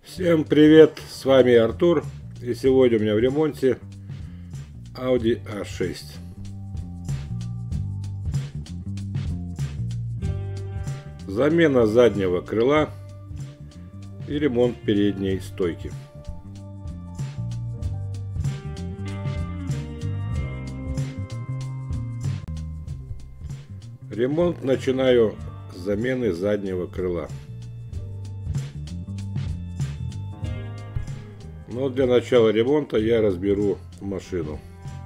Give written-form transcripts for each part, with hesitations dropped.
Всем привет, с вами Артур, и сегодня у меня в ремонте Audi A6. Замена заднего крыла и ремонт передней стойки. Ремонт начинаю с замены заднего крыла. Но для начала ремонта я разберу машину.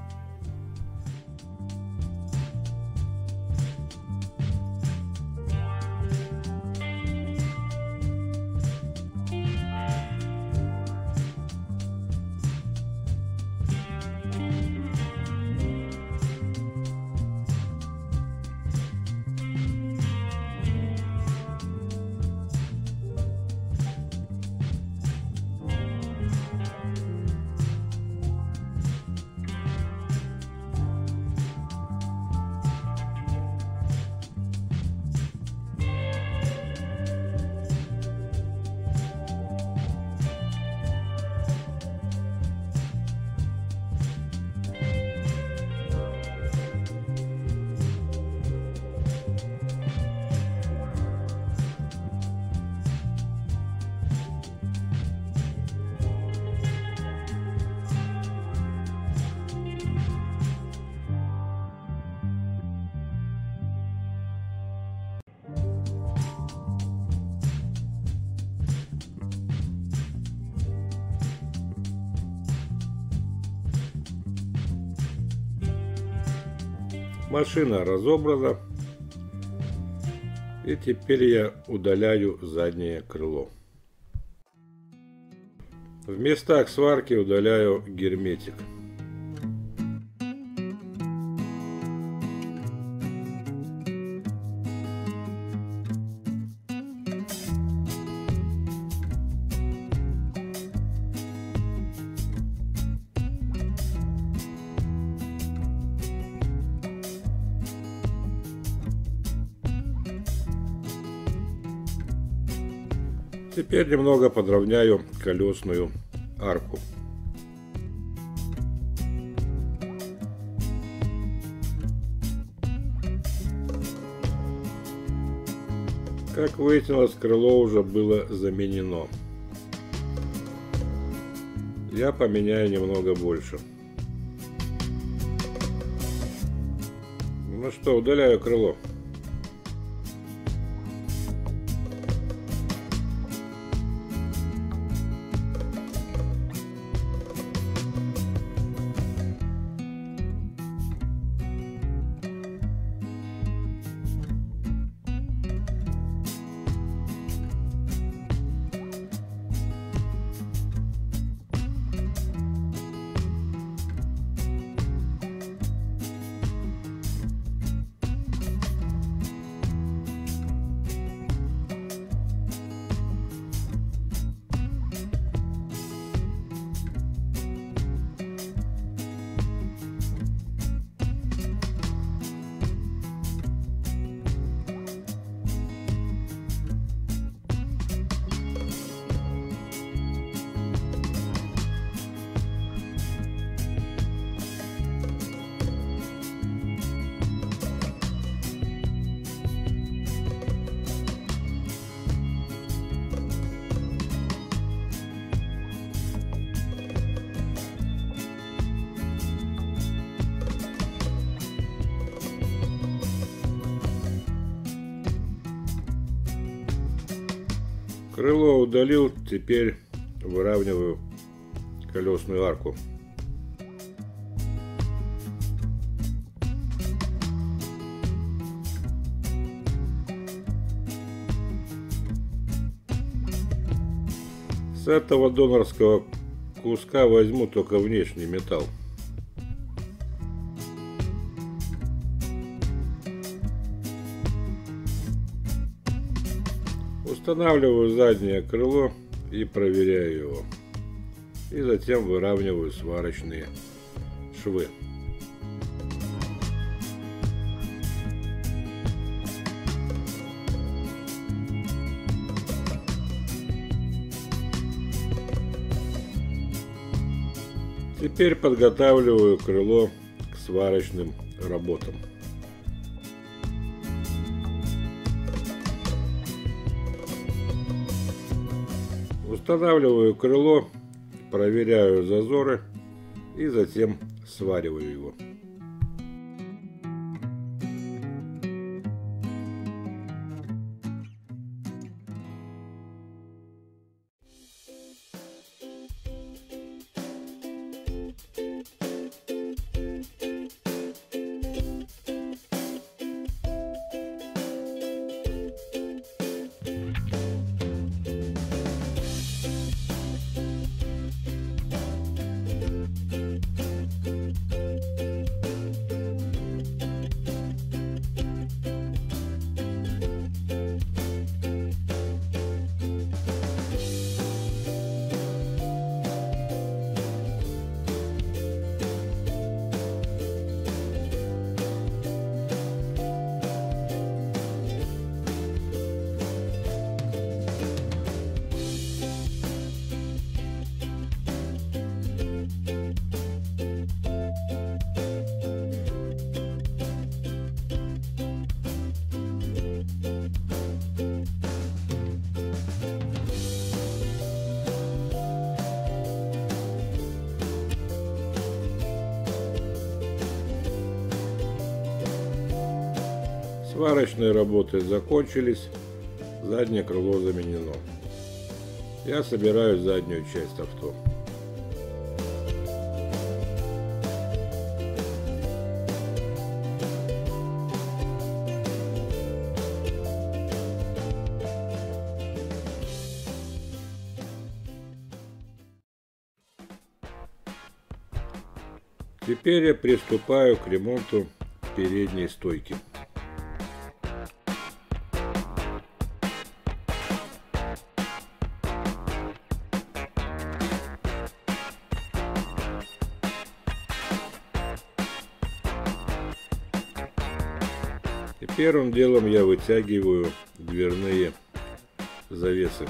Машина разобрана, и теперь я удаляю заднее крыло. В местах сварки удаляю герметик. Теперь немного подровняю колесную арку. Как выяснилось, крыло уже было заменено. Я поменяю немного больше. Ну что, удаляю крыло. Крыло удалил, теперь выравниваю колесную арку. С этого донорского куска возьму только внешний металл. Устанавливаю заднее крыло и проверяю его. И затем выравниваю сварочные швы. Теперь подготавливаю крыло к сварочным работам. Устанавливаю крыло, проверяю зазоры и затем свариваю его. Сварочные работы закончились, заднее крыло заменено. Я собираю заднюю часть авто. Теперь я приступаю к ремонту передней стойки. И первым делом я вытягиваю дверные завесы.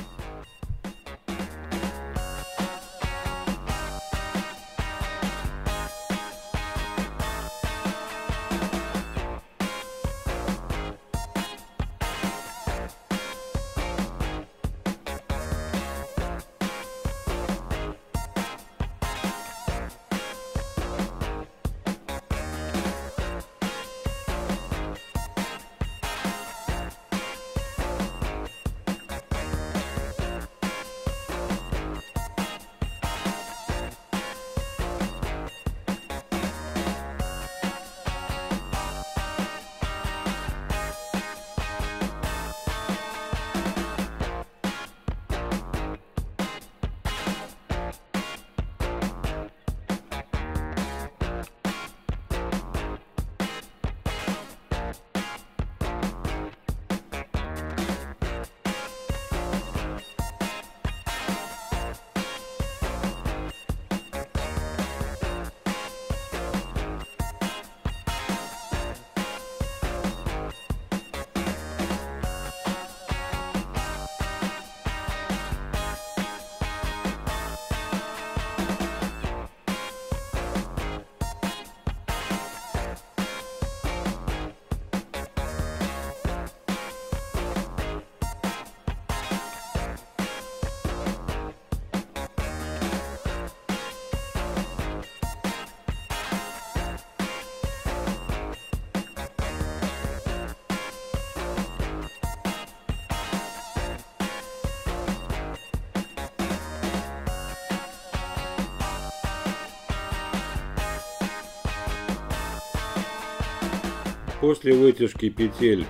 После вытяжки петель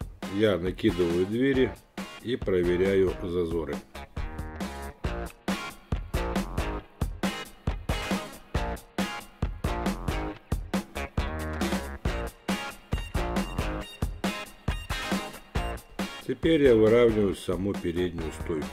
я накидываю двери и проверяю зазоры. Теперь я выравниваю саму переднюю стойку.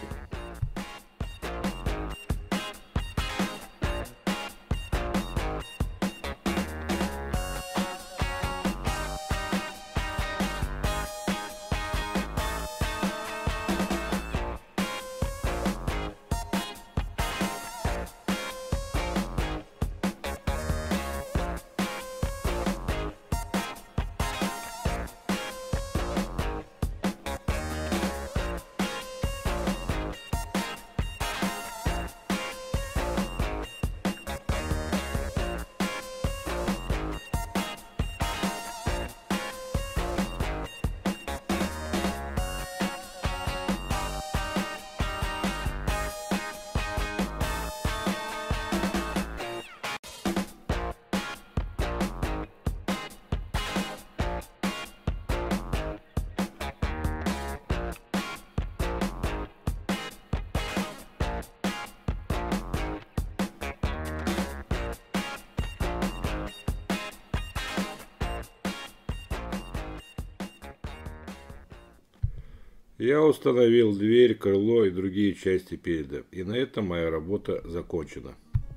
Я установил дверь, крыло и другие части переда. И на этом моя работа закончена.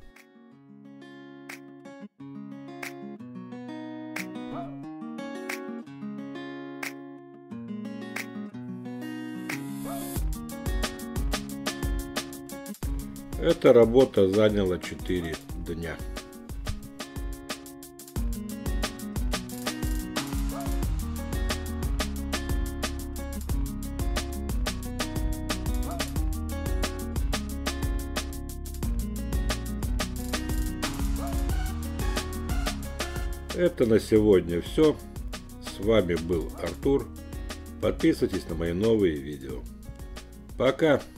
Эта работа заняла 4 дня. Это на сегодня все. С вами был Артур. Подписывайтесь на мои новые видео. Пока!